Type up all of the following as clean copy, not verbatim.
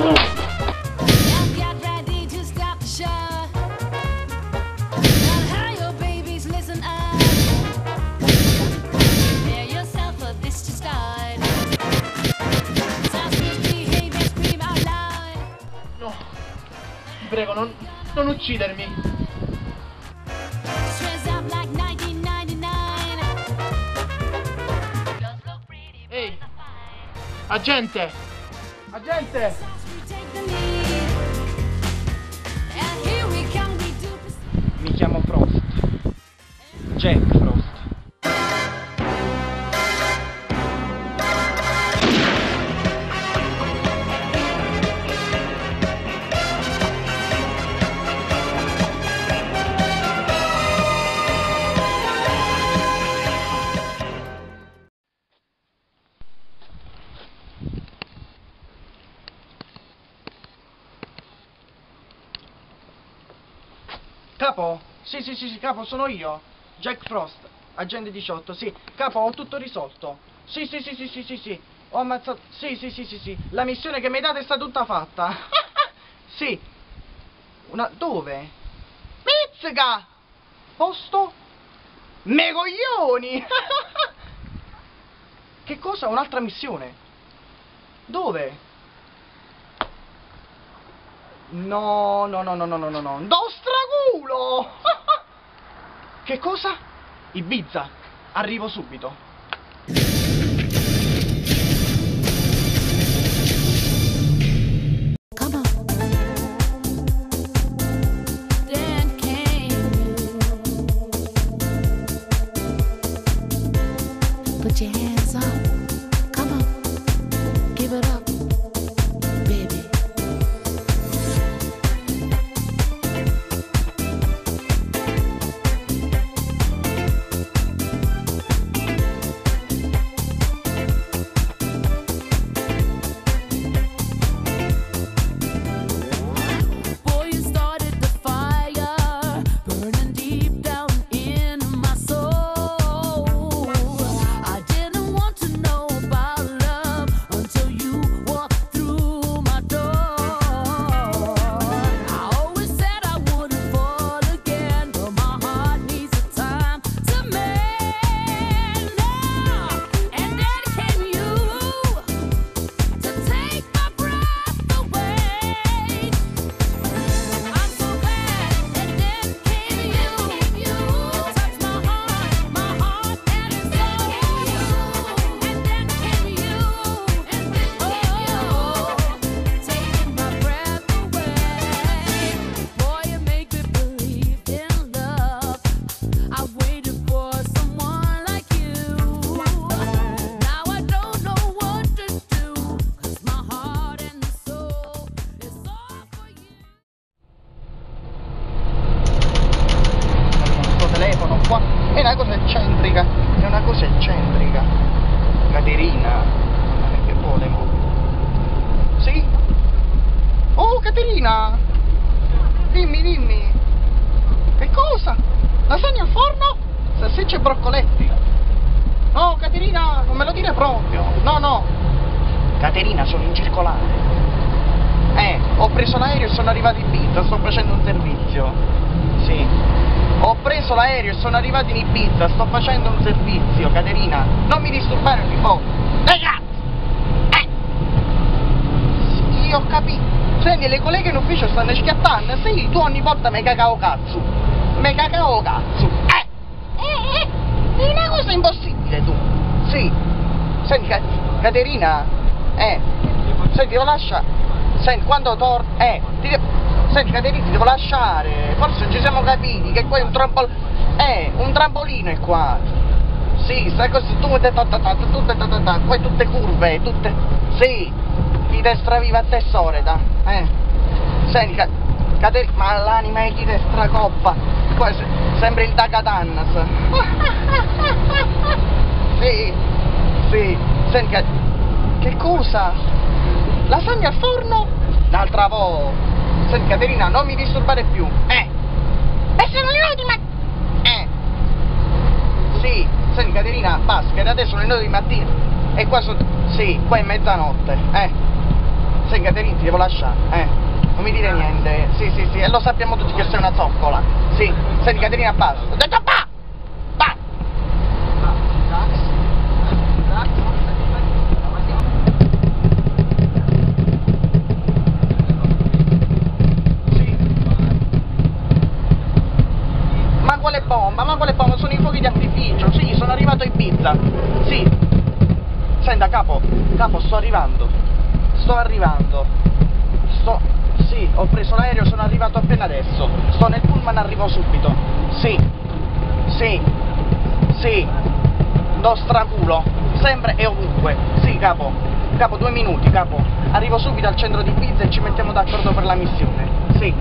No, ti prego, non uccidermi. Ehi, agente! Agente! Mi chiamo Frost. Jack Frost. Capo? Sì, capo, sono io. Jack Frost, agente 18, sì. Capo, ho tutto risolto. Sì. Ho ammazzato. Sì. La missione che mi date è stata tutta fatta. Sì. Dove? Pizzica! Posto? Me coglioni! Che cosa? Un'altra missione? Dove? No. Do straculo! Che cosa? Ibiza. Arrivo subito. Put your hands up. Come on. Give it up, baby. Boy, you started the fire, burning deep down in my soul. I didn't want to know about love until you walked through my door. I always said I wouldn't fall again, but my heart needs a time to mend now. And then came you to take my breath away. I'm so glad. And then came you touched my heart and soul. And then came you, taking my breath away. Boy, you make me believe in love. I've waited for someone like you. Now I don't know what to do, 'cause my heart and soul is all for you. Questo telefono qua è una cosa eccentrica. Caterina. Che vuole mo? Sì? Oh, Caterina! Dimmi. Che cosa? Lasagna al forno? Salsicce e broccoletti. No, Caterina, non me lo dire proprio. No. Caterina, sono in circolare. Ho preso l'aereo e sono arrivato in Ibiza, sto facendo un servizio. Sì. Ho preso l'aereo e sono arrivato in Ibiza, sto facendo un servizio, Caterina. Non mi disturbare ogni volta. Cazzo! Sì, ho capito. Senti, le colleghe in ufficio stanno schiattando. Sì, tu ogni volta mi cacao cazzo. È una cosa impossibile tu. Sì. Senti, Caterina. Senti, devo lasciare. Senti, quando torno. Senti, Caterina, ti devo lasciare. Forse non ci siamo capiti, che qua è un trampolino. Un trampolino è qua. Sì, sai così, tu poi tutte curve, tutte. Sì, chi destra viva a te soreda. Senti, Caterina, ma l'anima è chi destra coppa. Qua sembra il Dagadannas. Sì. Senti, che cosa? Lasagna al forno? L'altra volta. Senti, Caterina, non mi disturbare più. E sono le 9 di mattina. Sì, senti, Caterina, basta, che da adesso sono le 9 di mattina. E qua sono. Sì, qua è mezzanotte. Sei Caterina, ti devo lasciare, non mi dire niente. Sì, e lo sappiamo tutti che sei una zoccola. Sì, senti Caterina, basta. Ho detto ba! Ba! Sì. Ma quale bomba? Sono i fuochi di artificio. Sì, sono arrivato a Ibiza. Sì. Senta capo, sto arrivando. Sì, ho preso l'aereo, sono arrivato appena adesso. Sto nel pullman, arrivo subito. Sì. Do straculo. Sempre e ovunque. Sì, capo, 2 minuti, capo. Arrivo subito al centro di Ibiza e ci mettiamo d'accordo per la missione. Sì.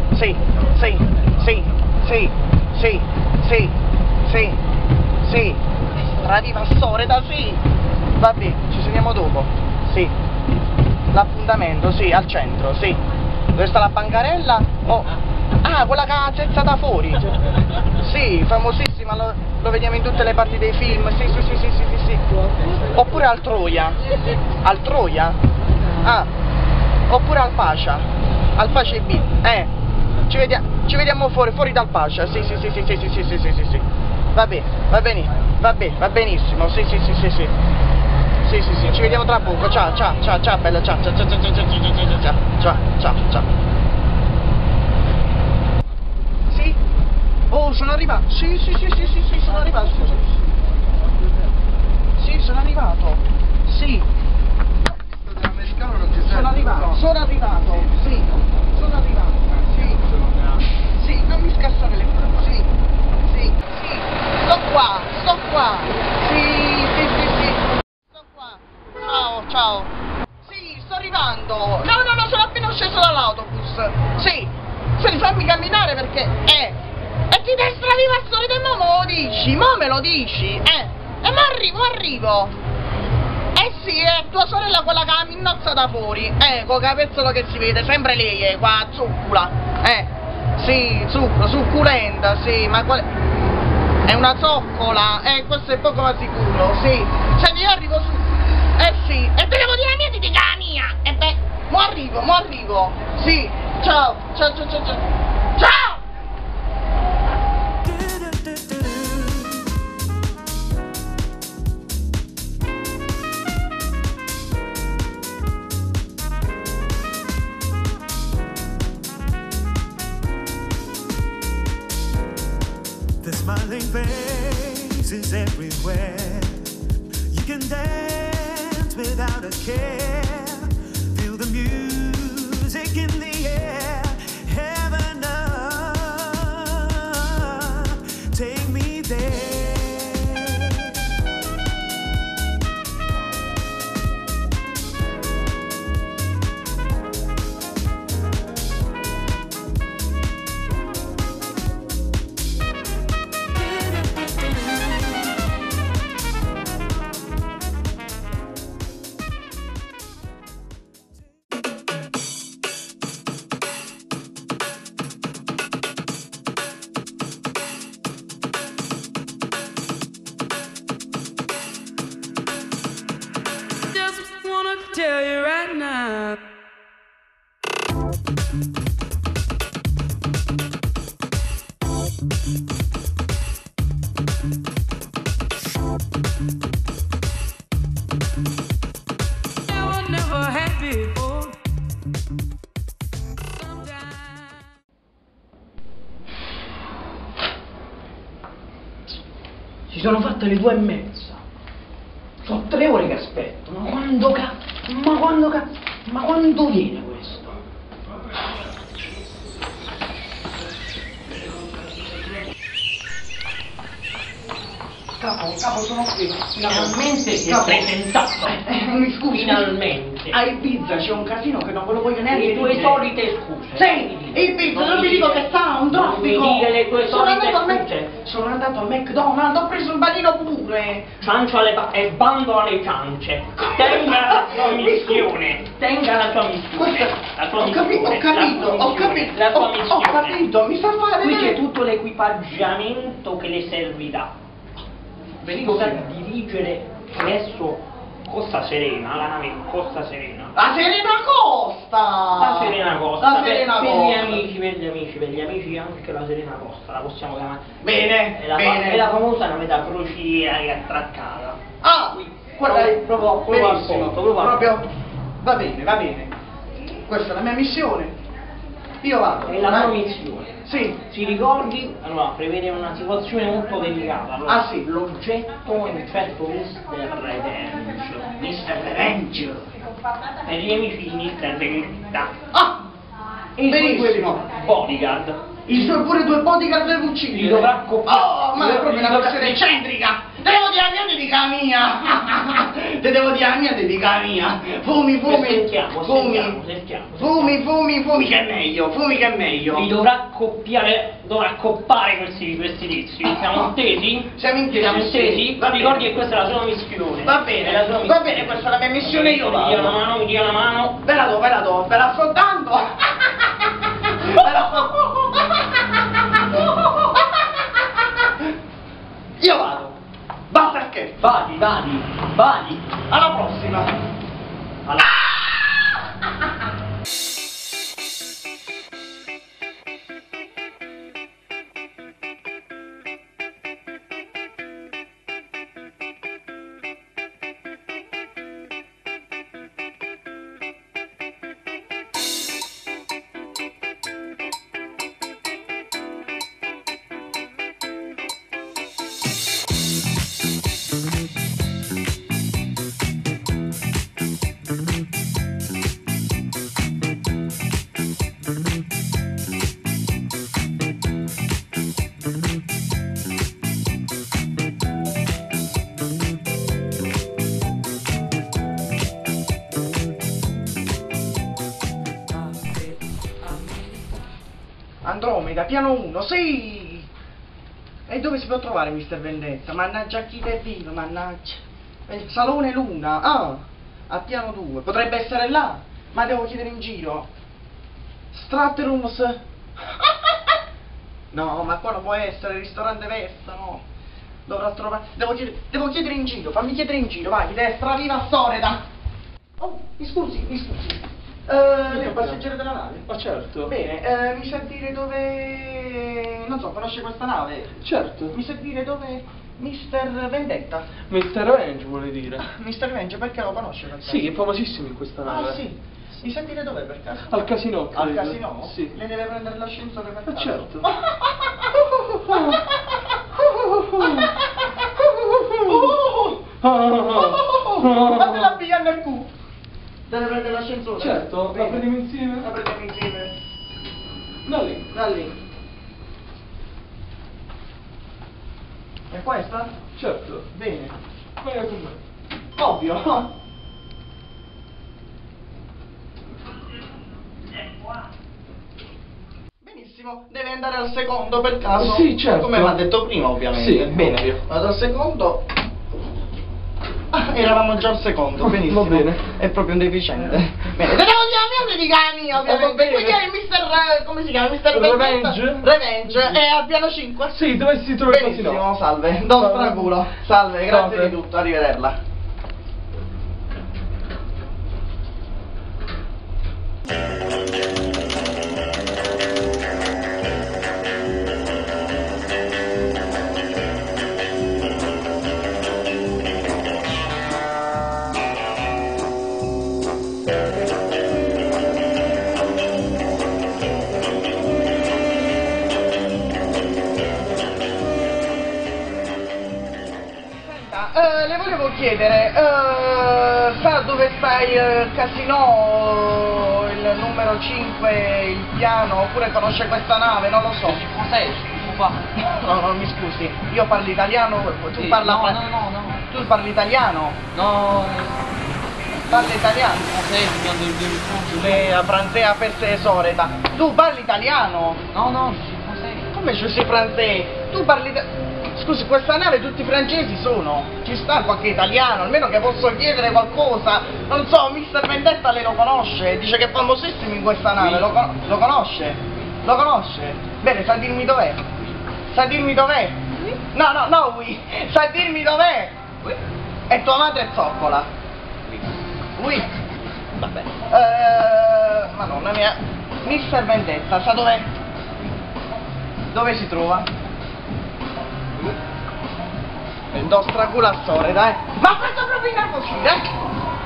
Stradivassore da sì. Vabbè, ci sentiamo dopo. Sì. L'appuntamento, sì, al centro, sì. Dove sta la bancarella? Oh. Ah, quella cazzezza da fuori. Sì, famosissima, lo vediamo in tutte le parti dei film. Sì. Oppure al Troia. Al Troia? Ah. Oppure al Pascia. Al Pascia Ibiza. Ci vediamo fuori dal Pascia. Sì. Vabbè, va benissimo. Sì. Sì, ci vediamo tra poco. Ciao, bella, ciao. Sì? Oh, sono arrivato. Sì, sono arrivato. Sì, sono arrivato. Sì. L'americano non ti serve. Sono arrivato. Sì. Sì, non mi scassare le mani. Sì. Sto qua. Sì. Sto qua. Ciao. Sì, sto arrivando. No, sono appena sceso dall'autobus. Sì. Se fammi camminare perché E ti destra vivassore del mo me lo dici. E ma arrivo. Sì, è tua sorella quella che ha la minnozza da fuori. Con capezzolo che si vede, sempre lei, qua zuccula. Sì, succulenta, sì, ma quale... È una zoccola, questo è poco ma sicuro, sì. Senti, io arrivo su. Sì, e te devo dire la mia, ti dica la mia. Mo arrivo. Sì, ciao. The smiling faces everywhere. You can dance without a care. Feel the music in the air. Heaven up, take me there. Tell you right now. I was never happy before. Si sono fatte le 2:30. Sono 3 ore che aspetto. Ma quando viene questo? Capo, sono qui. Finalmente si è Capo. presentato. Mi scusi. Finalmente. A Ibiza c'è un casino che non ve lo voglio neanche Le tue dire. solite scuse. Sì, Ibiza, non vi dico che sta un traffico. Non mi dire le tue solite scuse. Sono andato al McDonald's, ho preso un panino pure. Ciancia e bando alle ciance. Tenga la sua missione. La sua missione. Ho capito, mi sta a fare Qui c'è vedere. tutto l'equipaggiamento che le servirà. Si potrà dirigere presso Costa Serena, la nave Costa Serena. La Serena Costa! La Serena Costa, La Serena per Costa. per gli amici anche la Serena Costa, la possiamo chiamare. Bene, È la, bene. è la famosa nave da crociera che è attraccata. Ah, guarda, proprio al benissimo, punto, proprio al proprio, va bene, va bene. Questa è la mia missione. Io vado. È la tua missione. Sì. Ci ricordi? Allora, prevede una situazione molto delicata. Allora, Ah, sì. l'oggetto è un certo Mr. Revenge. Mr. Revenge. Per gli amici di Mr. Vendetta. Ah, E i suoi benissimo. due bodyguard. I suoi pure due bodyguard devo uccidere. Li dovrà accoppiare. Oh, ma è proprio una missione eccentrica. Te devo dire la mia, dedica mia. Te devo dire la mia, dedica mia. Fumi, Sentiamo, fumi, che è meglio, fumi che è meglio. Li dovrà accoppare questi tizi. Siamo intesi? Siamo intesi, Siamo sì. intesi? Va Ricordi bene. che questa è la sua missione. Va È la sua bene, missione. va bene, questa è la mia missione, io Mi dia una vado. mano, mi dia una mano. Ve la do, ve la sto dando. Ve la sto... Io vado. Basta che. Vadi. Alla prossima. Andromeda, piano 1, sì! E dove si può trovare Mr. Vendetta? Mannaggia chi è vivo, mannaggia. Salone Luna, ah! A piano 2, potrebbe essere là, ma devo chiedere in giro. Straterums. No, ma qua non può essere, il ristorante Vesta, no. Dovrò trovare. Devo chiedere in giro, fammi chiedere in giro, vai, destra, viva Soreda! Oh, mi scusi. Lei è un passeggero della nave? Ma certo. Bene, mi sa dire dove... non so, conosce questa nave? Certo. Mi sa dire dove... Mr. Vendetta? Mr. Revenge vuole dire. Mr. Revenge, perché lo conosce per caso? Sì, è famosissimo in questa nave. Ah, sì. Mi sa dire dove per caso? Al casino, Al credo. casino? Sì. Le deve prendere l'ascensore per caso? Certo. Fate la BNQ! Deve prendere l'ascensore? Certo, la prendiamo insieme? La prendiamo insieme. Da lì. Da lì. E questa? Certo. Bene. Vai con me. Ovvio. Benissimo, deve andare al secondo per caso. Sì, certo. Come mi ha detto prima, ovviamente. Sì, bene. ovvio. Vado al secondo. Ah, eravamo già al secondo, benissimo. Va bene. È proprio un deficiente. Bene, te devo dire la mia dedica ovviamente. Va bene. Quindi è il Mr. come si chiama? Mr. Revenge. Revenge. È al piano 5. Sì, dove si trova il Benissimo, casino? salve. Don Straculo. Salve, grazie Salve. di tutto, arrivederla. Le volevo chiedere, sa dove sta il casino, il numero 5, il piano, oppure conosce questa nave, non lo so. Cos'è? Qua. No, mi scusi, io parlo italiano, tu Sì, parla... no. Tu parli italiano? No, Parli italiano? Le francese per soreta. Tu parli italiano? no, Come je suis français? Tu parli... Scusi, questa nave tutti francesi sono. Ci sta qualche italiano, almeno che posso chiedere qualcosa. Non so, Mr. Vendetta lei lo conosce? Dice che è famosissimo in questa nave, Sì. lo conosce? Lo conosce? Bene, sa dirmi dov'è? Sa dirmi dov'è? No, oui. Sa dirmi dov'è? Oui. E tua madre è zoccola. Lui, vabbè, madonna mia, Mister Vendetta, sa dov'è? Dove si trova? Do straculassore, dai! Ma questo proprio innervosire!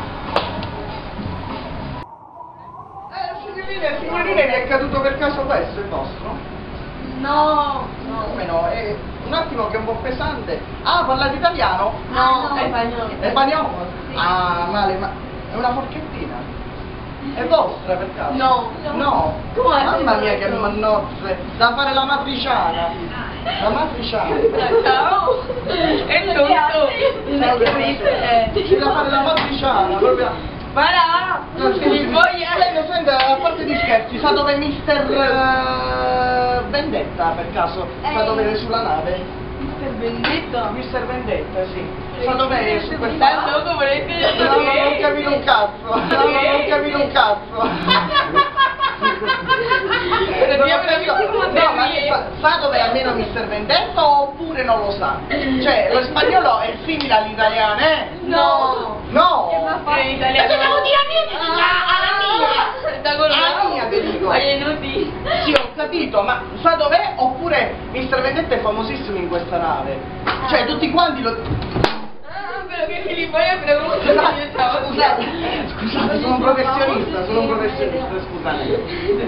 Signorine, vi è caduto per caso questo, il vostro? No, Come no? È un attimo che è un po' pesante. Ah, parlate italiano? no, è spagnolo. È spagnolo? Sì. Ah, male, ma è una forchettina? È vostra per caso? No. No? Come? Mamma mia che mannozze! Da fare la matriciana! La matriciana! Ciao. È tutto. Ciao, c'è da fare la matriciana, proprio... Para. No, scusi, senta, a parte di scherzi, sa dove è Mister Vendetta per caso? Sa dove è sulla nave? Mister Vendetta. Mister Vendetta, sì. Sa dove è su questa Dal nave? loco volete No, non ho capito un cazzo. No, non ho capito un cazzo. No, ma sa dove è almeno Mister Vendetta oppure non lo sa? Cioè, lo spagnolo è simile all'italiano, eh? No. No! È italiano. Devo dire alla mia, ti dico. Aiuti. Sì, ho capito, ma sa dov'è? Oppure Mister Vendetta è famosissimo in questa nave. Cioè, tutti quanti lo... Pero che gilipollas, pero come Scusate, sono un professionista, scusate.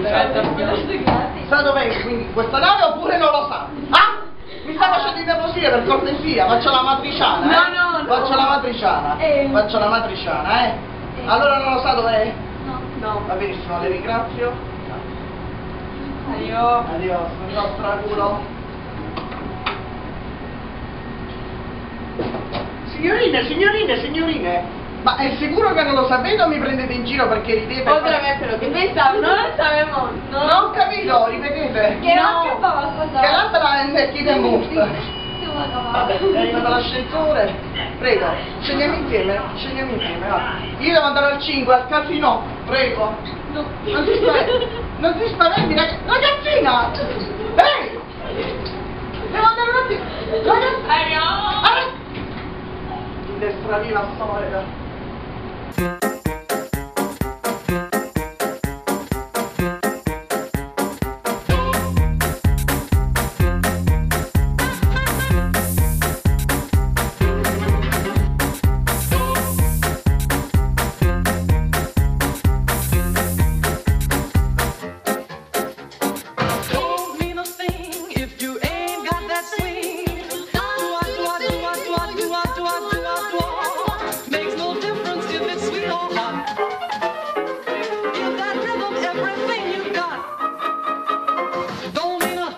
Sa dov'è quindi questa nave oppure non lo sa? Ah? Mi sta facendo innervosire, per cortesia, faccio la matriciana, eh? No. Faccio la matriciana. Faccio la matriciana, eh? Allora non lo sa dov'è? No. Va benissimo, le ringrazio. Adiós. Adios, il nostro culo. Signorine, ma è sicuro che non lo sapete o mi prendete in giro perché ridete? Otra vez, pero ¿qué pensaba? No lo sabemos. No. Non ho capito, ripetete. ¿Qué va? ¿Qué va a pasar? Che l'altra è chi è morta. ¿Qué va a acabar? Vabbè, è arrivato l'ascensore. Prego, scendiamo insieme, va. Io devo andare al 5, al casino, prego. No. Non ti spaventi, ragazzina! Ehi! Devo andare un attimo! Ragazzina! Adiós. Destra viva storia! Don't mean a thing if you ain't got that swing. Makes no difference if it's sweet or hot. Give that rhythm everything you got. Don't mean a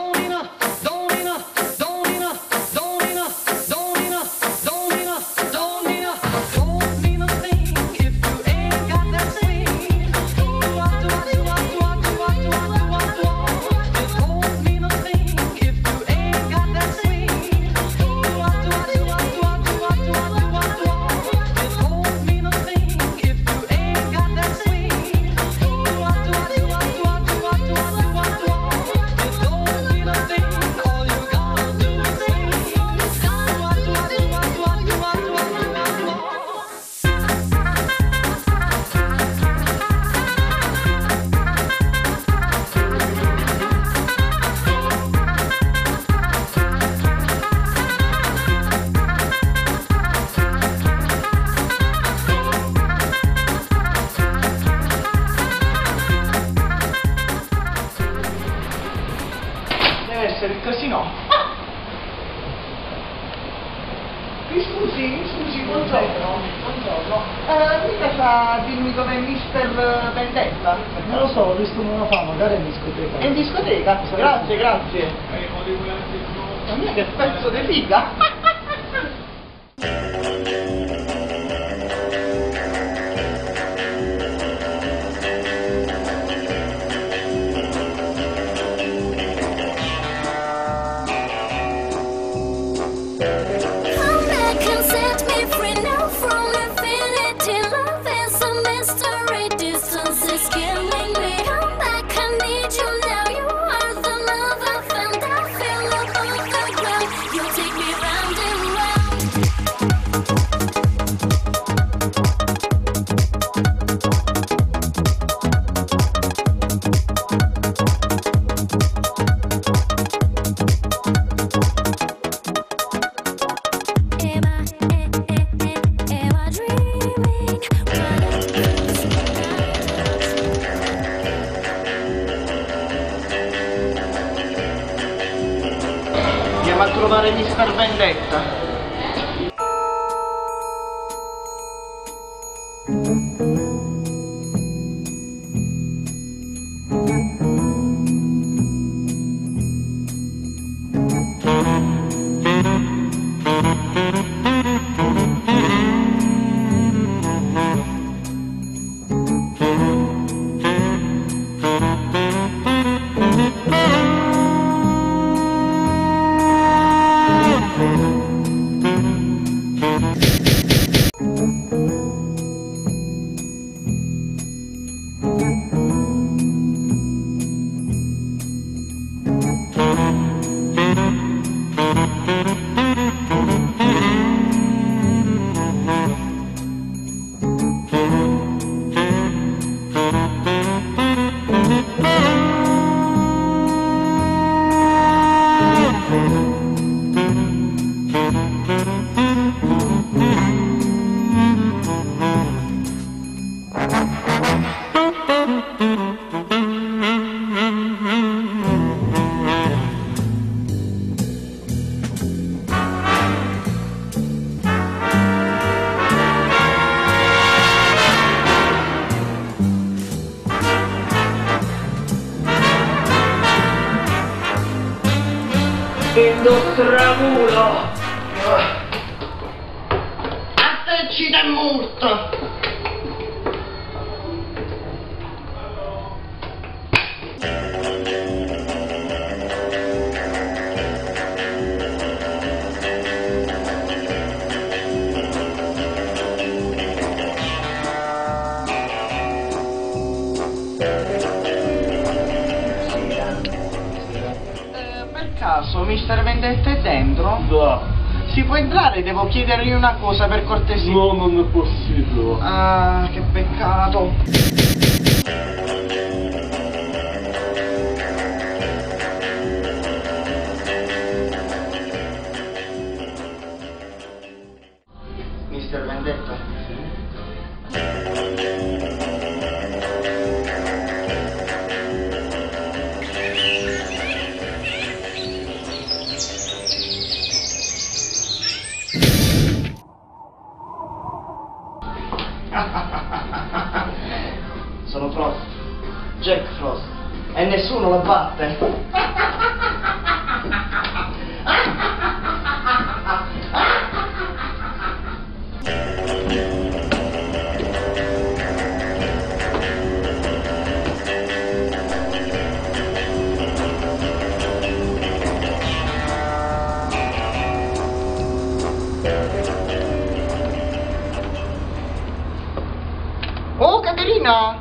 thing if you ain't got that swing. It don't mean a thing if you ain't got that swing. It don't mean a thing if you ain't got that swing. It don't mean a thing. All you gotta do is sing. Deve essere il casino. Mi scusi, buongiorno. Mica sa dirmi dov'è Mister Vendetta? Non lo so, ho visto una fa, magari è in discoteca. È in discoteca? Grazie. Ma mia che pezzo di figa! Come back and set me free now from infinity. Love is a mystery. Distance is killing me. Come back, I need you now. You are the love I found. I feel above the ground. You take me round trovare Mr. Vendetta. Il nostro culo! Attacci del murto! Per caso Mr. Vendetta è dentro? Da. Si può entrare? Devo chiedergli una cosa per cortesia. No, non è possibile. Ah, che peccato. Mr. Vendetta? Sono Frost, Jack Frost, e nessuno lo batte. Oh, Caterina!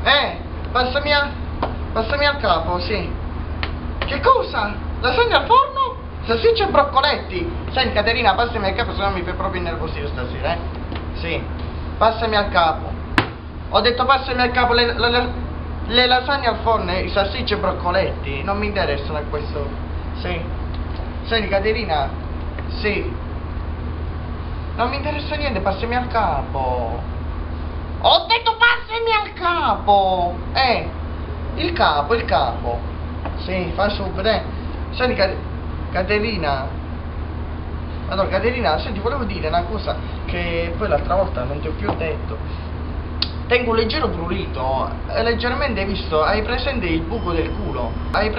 Passami al capo, sì. Che cosa? Lasagna al forno? Salsicce e broccoletti? Senti, Caterina, passami al capo, se no mi fai proprio innervosire stasera, eh? Sì, passami al capo. Ho detto passami al capo le lasagne al forno, i salsicce e broccoletti. Non mi interessano questo. Sì. Senti, Caterina, sì. Non mi interessa niente, passami al capo. Ho detto passami al capo! Il capo. Sì, fa subito, Senti, Caterina. Allora, Caterina, senti, volevo dire una cosa che poi l'altra volta non ti ho più detto. Tengo un leggero prurito, leggermente, hai visto, hai presente il buco del culo?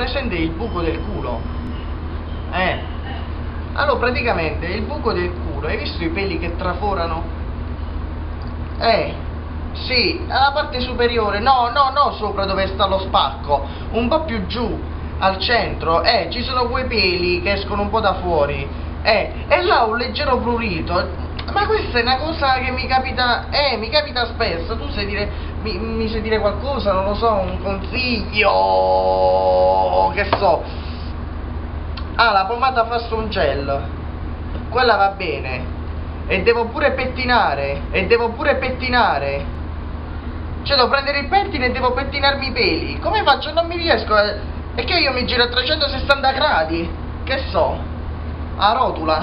Allora, praticamente, il buco del culo, hai visto i peli che traforano? Sì, alla parte superiore, no, sopra dove sta lo spacco, un po' più giù, al centro, ci sono quei peli che escono un po' da fuori, e là un leggero prurito. Ma questa è una cosa che mi capita spesso. Tu sai dire, mi sai dire qualcosa, non lo so, un consiglio, che so. La pomata Fast Gel, quella va bene. E devo pure pettinare. Cioè devo prendere il pettine e devo pettinarmi i peli. Come faccio? Non mi riesco. È che io mi giro a 360 gradi. Che so? A rotula.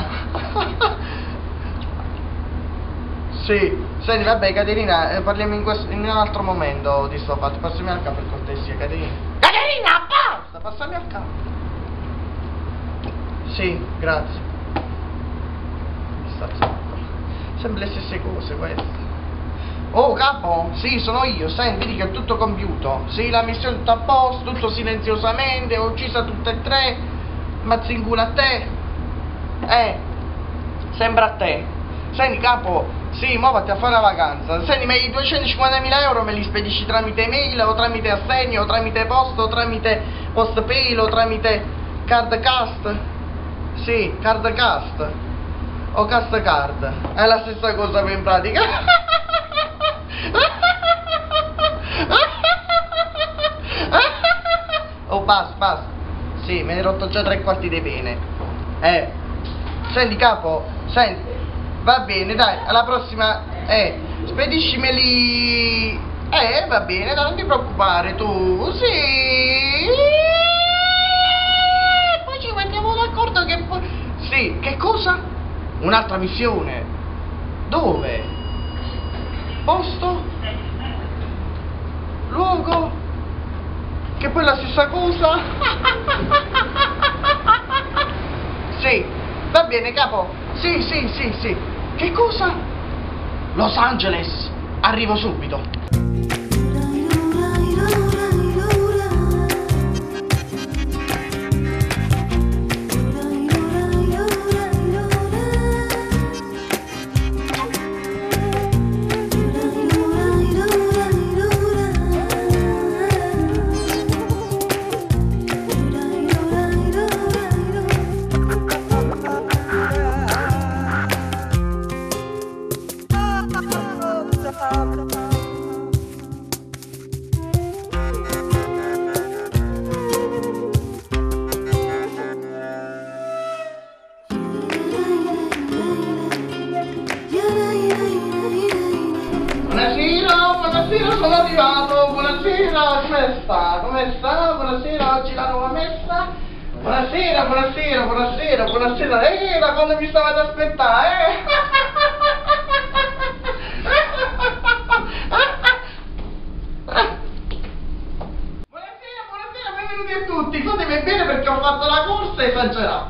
Sì. Senti, vabbè, Caterina, parliamo in un altro momento di sto fatto. Passami al capo per cortesia, Caterina. Caterina, basta! Passami al capo. Sì, grazie. Sta zoccola. Sempre le stesse cose queste. Oh capo, sì, sono io, senti, vedi che è tutto compiuto. Sì, la missione è tutta a posto, tutto silenziosamente, ho uccisa tutte e tre. Mazzingula a te. Sembra a te. Senti capo, sì, mo vatti a fare la vacanza. Senti, ma i 250.000 euro me li spedisci tramite email o tramite assegno o tramite posta o tramite postpay o tramite cardcast? Sì, cardcast o cast card. È la stessa cosa in pratica. Oh, basta. Sì, me ne hai rotto già 3/4 dei pene. Senti capo, senti, va bene, dai, alla prossima, spediscimeli. Va bene, dai, non ti preoccupare tu, sì. Poi ci mettiamo d'accordo che poi. Sì, che cosa? Un'altra missione. Dove? Posto? Luogo? Che poi è la stessa cosa? Sì, va bene capo. Sì. Che cosa? Los Angeles. Arrivo subito. Buonasera, sono arrivato, buonasera, come sta? Buonasera, oggi la nuova messa? Buonasera, da quando mi stavate ad aspettare, Buonasera, benvenuti a tutti, fatemi bene perché ho fatto la corsa esagerata.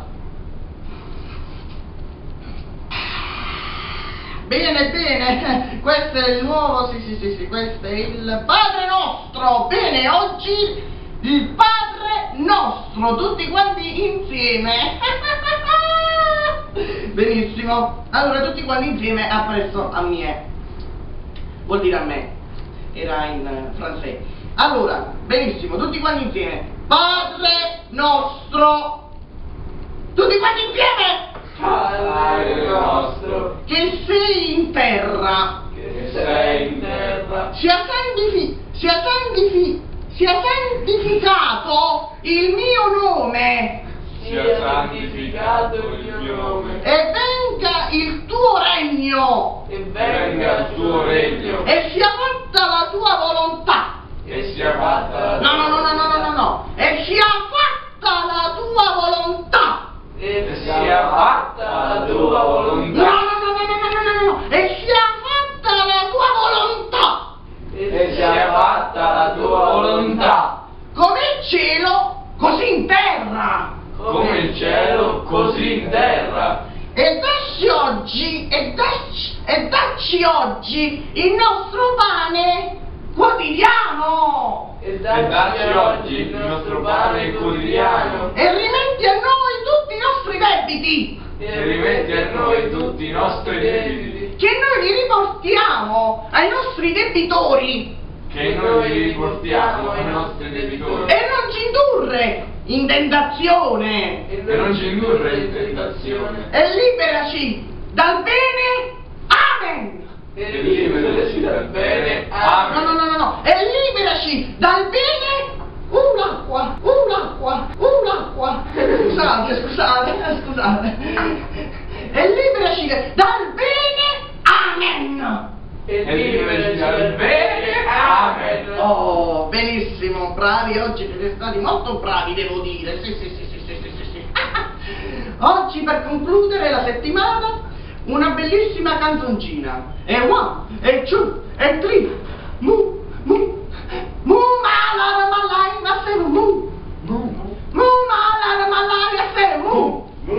Bene, questo è il nuovo, sì, questo è il Padre Nostro. Bene, oggi il Padre Nostro, tutti quanti insieme. Benissimo, allora tutti quanti insieme appresso a me. Vuol dire a me, era in francese. Allora, benissimo, tutti quanti insieme. Padre Nostro, tutti quanti insieme. Padre nostro, che sei in terra, sia santificato il mio nome, sia santificato il mio nome, e venga il tuo regno, e venga il tuo regno, e sia fatta la tua volontà, e sia fatta la tua no, e sia fatta la tua volontà, e sia fatta la tua volontà, no, e sia fatta la tua volontà, e sia fatta la tua volontà, come il cielo, così in terra, come il cielo, così in terra, e dacci oggi il nostro pane quotidiano, e dacci oggi il nostro pane quotidiano, e rimetti a noi tutti i nostri debiti, e rimetti a noi tutti i nostri debiti, che noi li riportiamo ai nostri debitori, che noi li riportiamo ai nostri debitori, e non ci indurre in tentazione, e non ci indurre in tentazione, e liberaci dal bene. Amen. e liberaci dal bene. Amen. No, e liberaci dal bene. Un'acqua. Scusate. E liberaci dal bene. Amen. E liberaci dal bene. Amen. Oh, benissimo, bravi, oggi siete stati molto bravi, devo dire. Sì. Oggi, per concludere la settimana, una bellissima canzoncina. E one, e two, e three. Mu malar malai, ma se mu. Mu malar malai, ma se mu.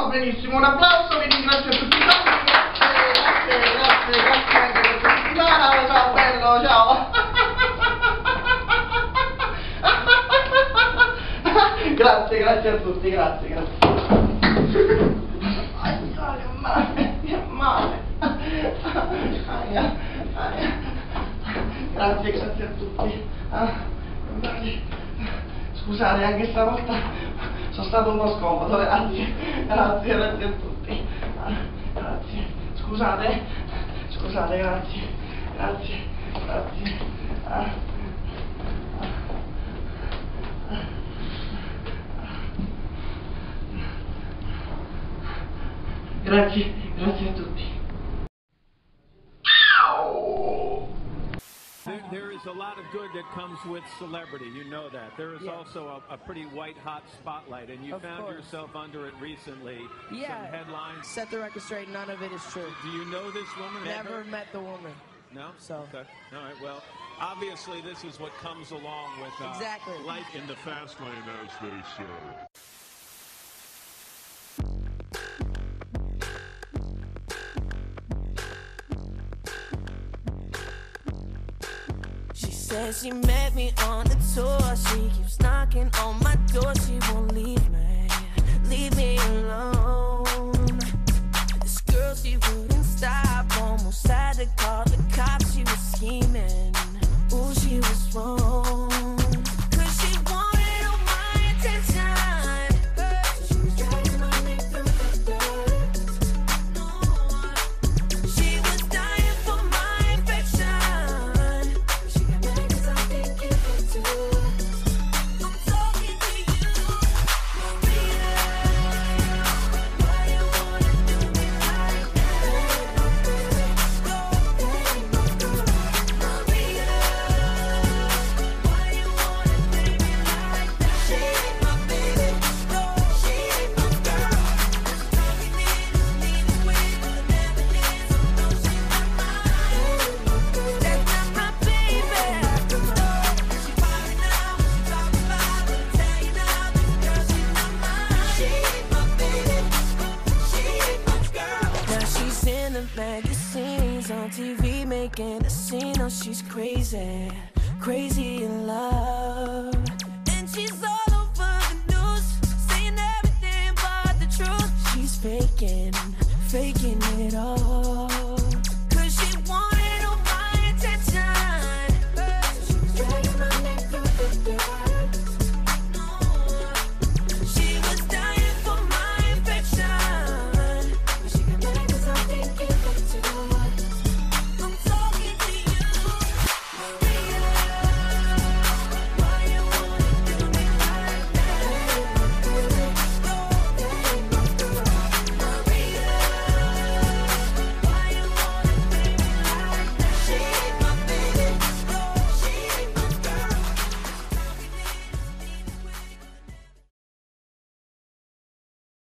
Va benissimo, un applauso, vi ringrazio tutti quanti, grazie anche per questa settimana, ciao bello, ciao. Grazie a tutti, grazie. Che male. Grazie a tutti. Scusate, anche stavolta sono stato un po' scomodo, grazie a tutti. Grazie. Scusate, grazie. Grazie a tutti. There is a lot of good that comes with celebrity, you know that. There is also a pretty white-hot spotlight, and you found yourself under it recently. Yeah. Some headlines. Set the record straight, none of it is true. Do you know this woman? Never met the woman. No? So. Okay. All right, well, obviously this is what comes along with exactly. life in the fast lane, as they say. She says she met me on the tour. She keeps knocking on my door. She won't leave me alone. This girl, she wouldn't stop. Almost had to call the cops. She was scheming. Ooh, she was wrong. 'Cause she wanted all my attention. She was dragging my neck through the dirt. She was dying for my affection. She got mad 'cause I didn't give it to her. I'm talking to you, Maria. Why you wanna do me like that? Maria, why you wanna treat me like that? She ain't my baby, no, she ain't my girl. Talking in this meaning way, but I never did, so no, she's not mine. That's not my baby, no. She fighting now, she talking about, but I tell you now, this girl, she's not mine. She ain't my baby, she ain't my girl. Now she's in the magazines, on TV, making a scene. Oh, she's crazy, crazy in love. And she's all over the news, saying everything but the truth. She's faking it all.